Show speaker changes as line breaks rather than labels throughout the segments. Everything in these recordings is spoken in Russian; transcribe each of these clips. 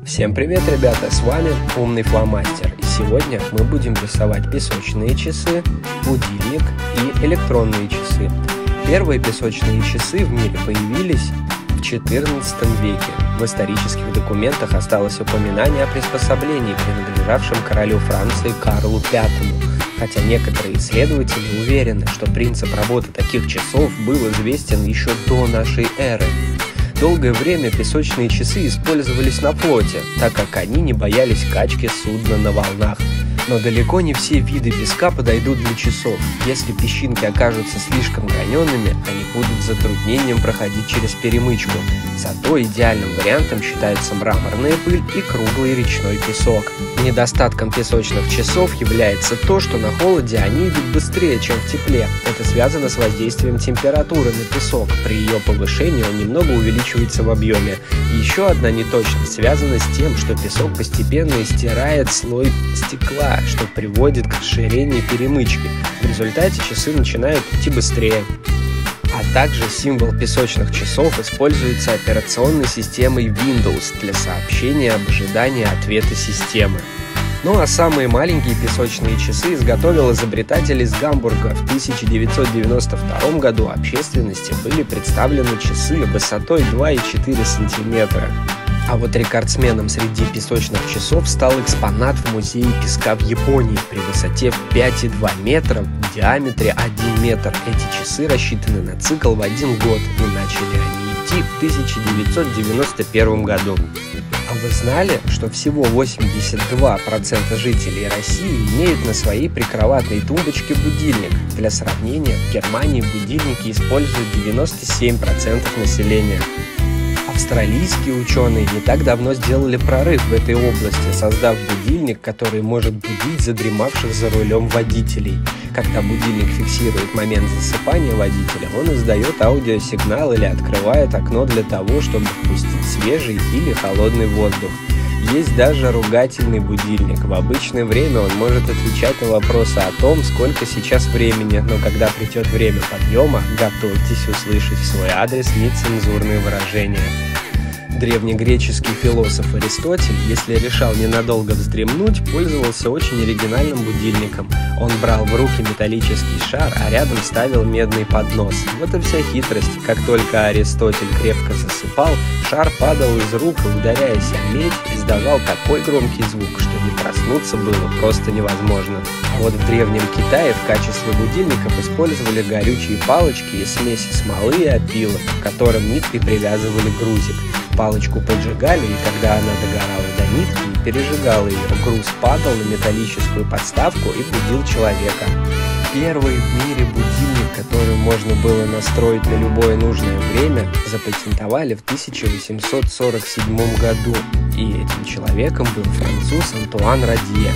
Всем привет, ребята, с вами Умный Фломастер, и сегодня мы будем рисовать песочные часы, будильник и электронные часы. Первые песочные часы в мире появились в XIV веке. В исторических документах осталось упоминание о приспособлении, принадлежавшем королю Франции Карлу V, хотя некоторые исследователи уверены, что принцип работы таких часов был известен еще до нашей эры. Долгое время песочные часы использовались на флоте, так как они не боялись качки судна на волнах. Но далеко не все виды песка подойдут для часов. Если песчинки окажутся слишком гранеными, они будут с затруднением проходить через перемычку. Зато идеальным вариантом считаются мраморная пыль и круглый речной песок. Недостатком песочных часов является то, что на холоде они идут быстрее, чем в тепле. Это связано с воздействием температуры на песок. При ее повышении он немного увеличивается в объеме. И еще одна неточность связана с тем, что песок постепенно стирает слой стекла, что приводит к расширению перемычки. В результате часы начинают идти быстрее. А также символ песочных часов используется операционной системой Windows для сообщения об ожидании ответа системы. Ну а самые маленькие песочные часы изготовил изобретатель из Гамбурга. В 1992 году общественности были представлены часы высотой 2,4 см. А вот рекордсменом среди песочных часов стал экспонат в музее песка в Японии при высоте в 5,2 метра, в диаметре 1 метр. Эти часы рассчитаны на цикл в 1 год, и начали они идти в 1991 году. А вы знали, что всего 82% жителей России имеют на своей прикроватной тумбочке будильник? Для сравнения, в Германии будильники используют 97% населения. Австралийские ученые не так давно сделали прорыв в этой области, создав будильник, который может будить задремавших за рулем водителей. Когда будильник фиксирует момент засыпания водителя, он издает аудиосигнал или открывает окно для того, чтобы впустить свежий или холодный воздух. Есть даже ругательный будильник. В обычное время он может отвечать на вопросы о том, сколько сейчас времени, но когда придет время подъема, готовьтесь услышать в свой адрес нецензурные выражения. Древнегреческий философ Аристотель, если решал ненадолго вздремнуть, пользовался очень оригинальным будильником. Он брал в руки металлический шар, а рядом ставил медный поднос. Вот и вся хитрость. Как только Аристотель крепко засыпал, шар падал из рук и, ударяясь о медь, издавал такой громкий звук, что не проснуться было просто невозможно. А вот в Древнем Китае в качестве будильников использовали горючие палочки из смеси смолы и опилок, к которым ниткой привязывали грузик. Палочку поджигали, и когда она догорала до нитки и пережигала ее, груз падал на металлическую подставку и будил человека. Первый в мире будильник, который можно было настроить на любое нужное время, запатентовали в 1847 году, и этим человеком был француз Антуан Радье.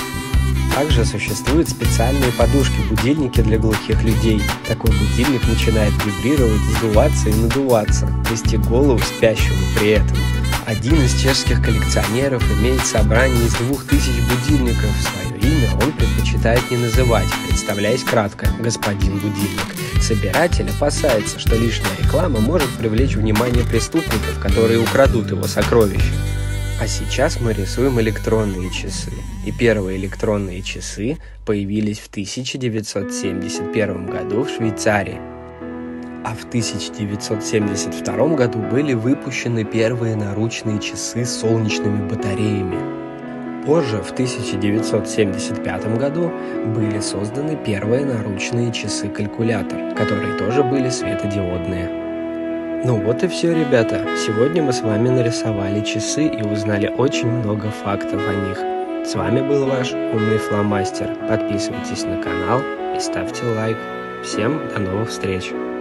Также существуют специальные подушки-будильники для глухих людей. Такой будильник начинает вибрировать, сдуваться и надуваться, вести голову спящему при этом. Один из чешских коллекционеров имеет собрание из 2000 будильников. Свое имя он предпочитает не называть, представляясь кратко «господин будильник». Собиратель опасается, что лишняя реклама может привлечь внимание преступников, которые украдут его сокровища. А сейчас мы рисуем электронные часы. И первые электронные часы появились в 1971 году в Швейцарии. А в 1972 году были выпущены первые наручные часы с солнечными батареями. Позже, в 1975 году, были созданы первые наручные часы-калькулятор, которые тоже были светодиодные. Ну вот и все, ребята. Сегодня мы с вами нарисовали часы и узнали очень много фактов о них. С вами был ваш Умный Фломастер. Подписывайтесь на канал и ставьте лайк. Всем до новых встреч!